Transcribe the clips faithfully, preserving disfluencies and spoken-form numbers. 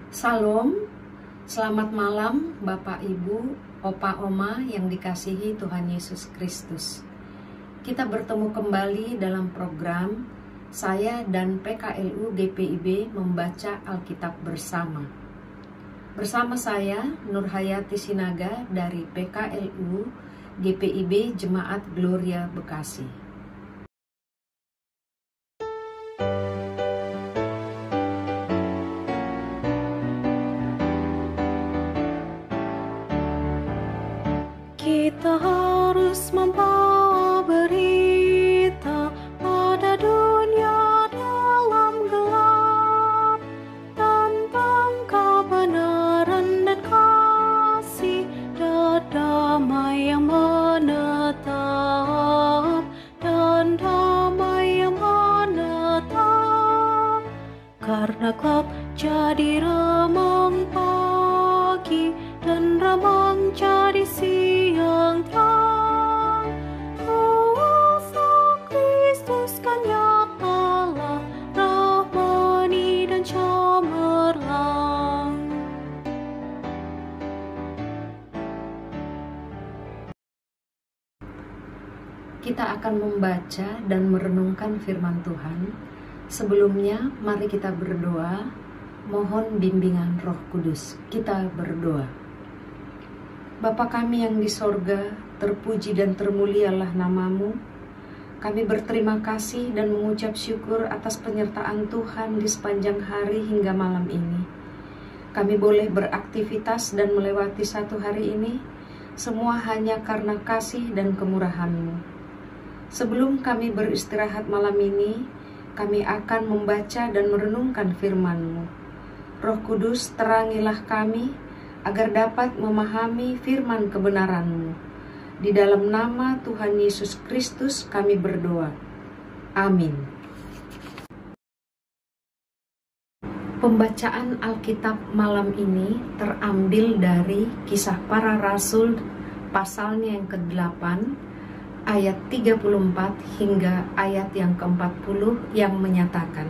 Salam, selamat malam Bapak Ibu, Opa Oma yang dikasihi Tuhan Yesus Kristus. Kita bertemu kembali dalam program saya dan P K L U G P I B membaca Alkitab bersama. Bersama saya Nurhayati Sinaga dari P K L U G P I B Jemaat Gloria Bekasi. Kita harus membawa berita pada dunia dalam gelap tentang kebenaran dan kasih dan damai yang menetap dan damai yang menetap, karena gelap jadi remang pagi dan remang jadi siang terang. Kuasa Kristus kan nyatalah, rahmani dan cemerlang. Kita akan membaca dan merenungkan firman Tuhan. Sebelumnya, mari kita berdoa, mohon bimbingan Roh Kudus. Kita berdoa. Bapa kami yang di sorga, terpuji dan termulialah namamu. Kami berterima kasih dan mengucap syukur atas penyertaan Tuhan di sepanjang hari hingga malam ini. Kami boleh beraktivitas dan melewati satu hari ini, semua hanya karena kasih dan kemurahan-Mu. Sebelum kami beristirahat malam ini, kami akan membaca dan merenungkan firman-Mu. Roh Kudus, terangilah kami, agar dapat memahami firman kebenaran-Mu. Di dalam nama Tuhan Yesus Kristus kami berdoa. Amin. Pembacaan Alkitab malam ini terambil dari Kisah Para Rasul pasalnya yang kedelapan, ayat tiga puluh empat hingga ayat yang keempat puluh yang menyatakan,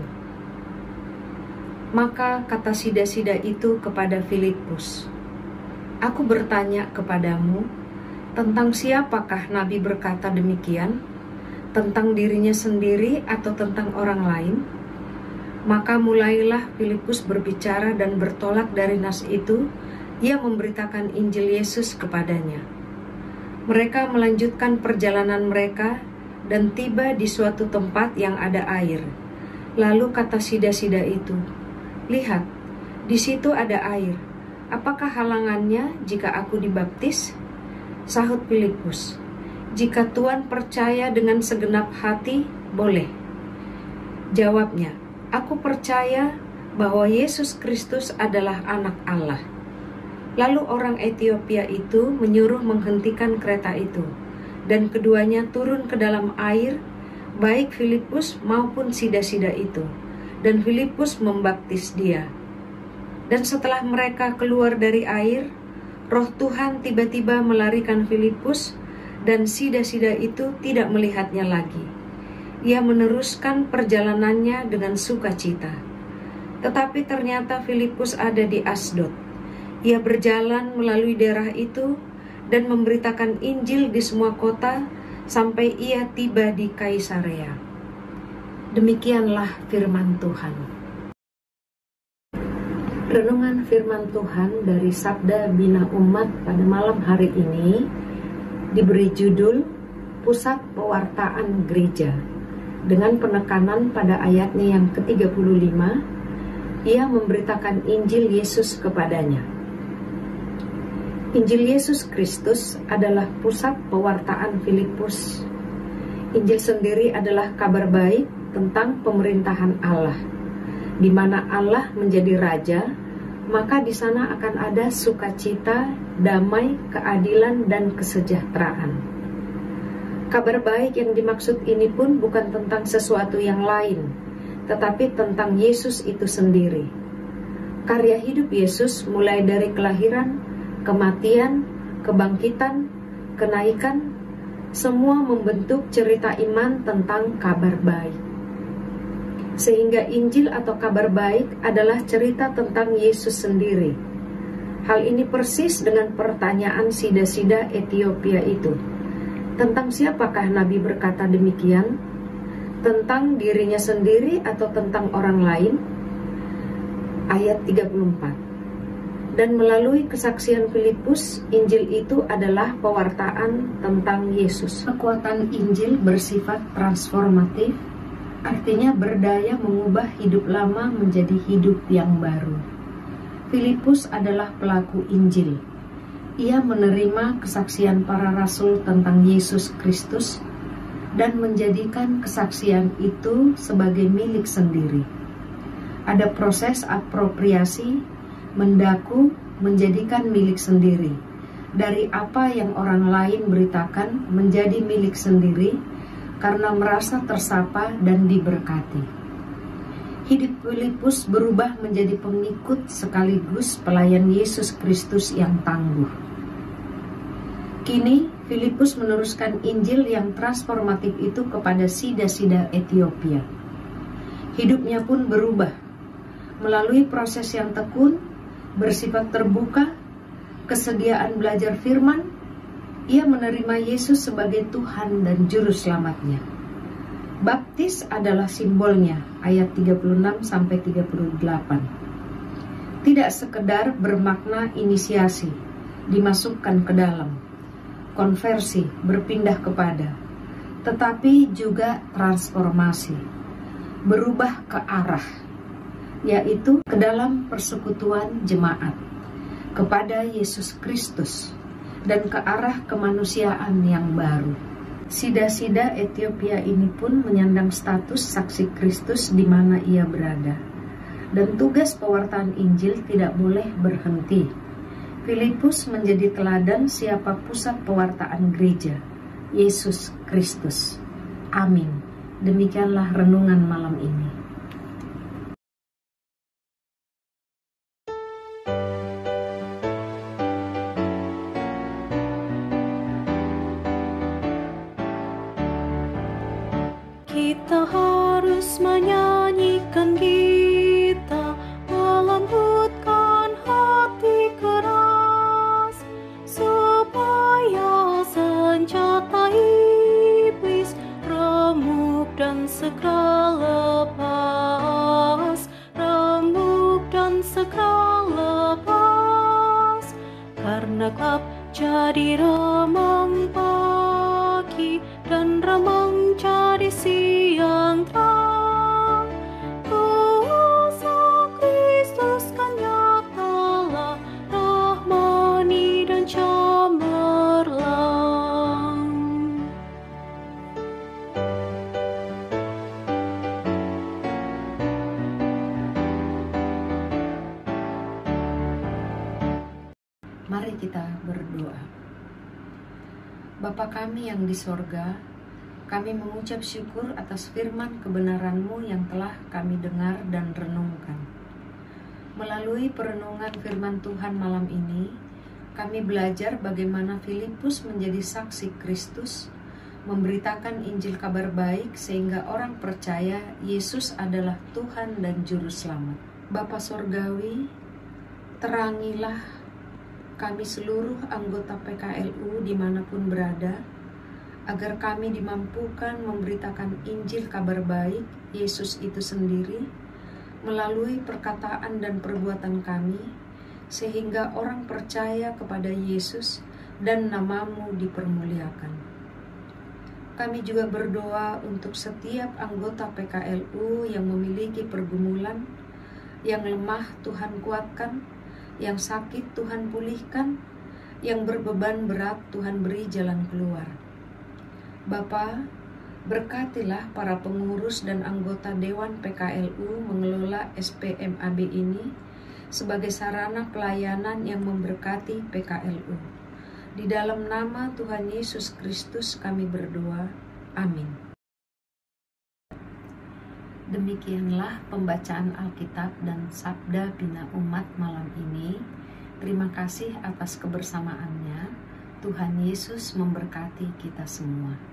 maka kata sida-sida itu kepada Filipus, aku bertanya kepadamu, tentang siapakah Nabi berkata demikian? Tentang dirinya sendiri atau tentang orang lain? Maka mulailah Filipus berbicara dan bertolak dari nas itu, ia memberitakan Injil Yesus kepadanya. Mereka melanjutkan perjalanan mereka dan tiba di suatu tempat yang ada air. Lalu kata sida-sida itu, lihat, di situ ada air. Apakah halangannya jika aku dibaptis? Sahut Filipus, jika Tuhan percaya dengan segenap hati, boleh. Jawabnya, aku percaya bahwa Yesus Kristus adalah anak Allah. Lalu orang Etiopia itu menyuruh menghentikan kereta itu, dan keduanya turun ke dalam air, baik Filipus maupun sida-sida itu, dan Filipus membaptis dia. Dan setelah mereka keluar dari air, Roh Tuhan tiba-tiba melarikan Filipus, dan sida-sida itu tidak melihatnya lagi. Ia meneruskan perjalanannya dengan sukacita. Tetapi ternyata Filipus ada di Asdod. Ia berjalan melalui daerah itu dan memberitakan Injil di semua kota sampai ia tiba di Kaisarea. Demikianlah firman Tuhan. Renungan firman Tuhan dari Sabda Bina Umat pada malam hari ini diberi judul Pusat Pewartaan Gereja, dengan penekanan pada ayatnya yang ke tiga puluh lima, ia memberitakan Injil Yesus kepadanya. Injil Yesus Kristus adalah pusat pewartaan Filipus. Injil sendiri adalah kabar baik tentang pemerintahan Allah, di mana Allah menjadi raja, maka di sana akan ada sukacita, damai, keadilan, dan kesejahteraan. Kabar baik yang dimaksud ini pun bukan tentang sesuatu yang lain, tetapi tentang Yesus itu sendiri. Karya hidup Yesus mulai dari kelahiran, kematian, kebangkitan, kenaikan, semua membentuk cerita iman tentang kabar baik. sehingga Injil atau kabar baik adalah cerita tentang Yesus sendiri. Hal ini persis dengan pertanyaan sida-sida Etiopia itu. Tentang siapakah Nabi berkata demikian? Tentang dirinya sendiri atau tentang orang lain? Ayat tiga puluh empat. Dan melalui kesaksian Filipus, Injil itu adalah pewartaan tentang Yesus. Kekuatan Injil bersifat transformatif, artinya berdaya mengubah hidup lama menjadi hidup yang baru. Filipus adalah pelaku Injil. Ia menerima kesaksian para rasul tentang Yesus Kristus dan menjadikan kesaksian itu sebagai milik sendiri. Ada proses apropriasi, mendaku, menjadikan milik sendiri. Dari apa yang orang lain beritakan menjadi milik sendiri karena merasa tersapa dan diberkati. Hidup Filipus berubah menjadi pengikut sekaligus pelayan Yesus Kristus yang tangguh. Kini Filipus meneruskan Injil yang transformatif itu kepada sida-sida Etiopia. Hidupnya pun berubah melalui proses yang tekun, bersifat terbuka, kesediaan belajar firman. Ia menerima Yesus sebagai Tuhan dan Juru Selamatnya. Baptis adalah simbolnya, ayat tiga puluh enam sampai tiga puluh delapan. Tidak sekedar bermakna inisiasi, dimasukkan ke dalam, konversi, berpindah kepada, tetapi juga transformasi, berubah ke arah, yaitu ke dalam persekutuan jemaat, kepada Yesus Kristus, dan ke arah kemanusiaan yang baru. Sida-sida Etiopia ini pun menyandang status saksi Kristus di mana ia berada. Dan tugas pewartaan Injil tidak boleh berhenti. Filipus menjadi teladan siapa pusat pewartaan gereja, Yesus Kristus. Amin. Demikianlah renungan malam ini. Kita harus menyanyikan gita, melembutkan hati keras, supaya senjata iblis remuk dan segera lepas, remuk dan segera lepas, karena gelap jadi remang pagi dan remang jadi siang terang. Kuasa Kristus kan nyatalah, rahmani dan cemerlang. Mari kita berdoa. Bapa kami yang di sorga, kami mengucap syukur atas firman kebenaran-Mu yang telah kami dengar dan renungkan. Melalui perenungan firman Tuhan malam ini, kami belajar bagaimana Filipus menjadi saksi Kristus, memberitakan Injil kabar baik sehingga orang percaya Yesus adalah Tuhan dan Juru Selamat. Bapa Sorgawi, terangilah kami seluruh anggota P K L U dimanapun berada, agar kami dimampukan memberitakan Injil kabar baik Yesus itu sendiri melalui perkataan dan perbuatan kami, sehingga orang percaya kepada Yesus dan nama-Mu dipermuliakan. Kami juga berdoa untuk setiap anggota P K L U yang memiliki pergumulan, yang lemah Tuhan kuatkan, yang sakit Tuhan pulihkan, yang berbeban berat Tuhan beri jalan keluar. Bapa, berkatilah para pengurus dan anggota Dewan P K L U mengelola S P M A B ini sebagai sarana pelayanan yang memberkati P K L U. Di dalam nama Tuhan Yesus Kristus kami berdoa. Amin. Demikianlah pembacaan Alkitab dan Sabda Bina Umat malam ini. Terima kasih atas kebersamaannya. Tuhan Yesus memberkati kita semua.